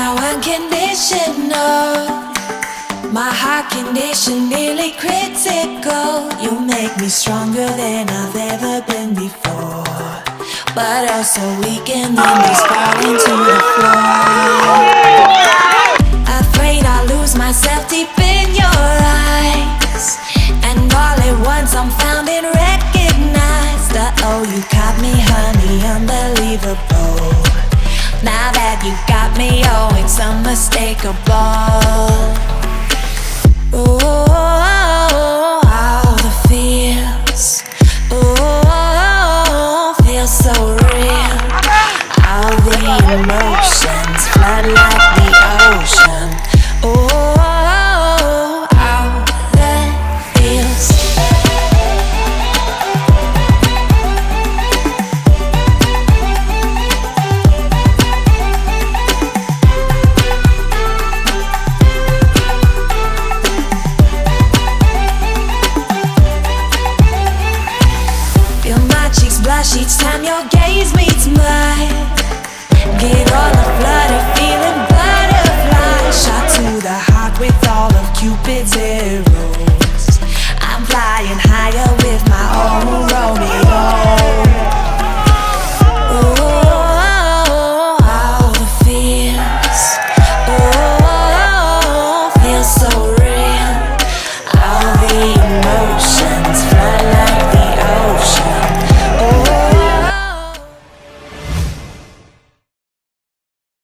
how unconditional. My heart condition nearly critical. You make me stronger than I've ever been before, but also weak and then just falling to the floor. Afraid I'll lose myself deep in your eyes, and all at once I'm found and recognized. Oh, you caught me, honey, unbelievable. Now that you got me, oh, it's unmistakable. Oh, all the feels, oh, feels so real. All the emotions flood like the ocean. Oh, all the feels. Blush each time your gaze meets mine. Get all the flutter, feeling butterfly. Shot to the heart with all of Cupid's arrows. I'm flying higher with my own Romeo. Oh, all the feels, oh, feels so real. All the emotions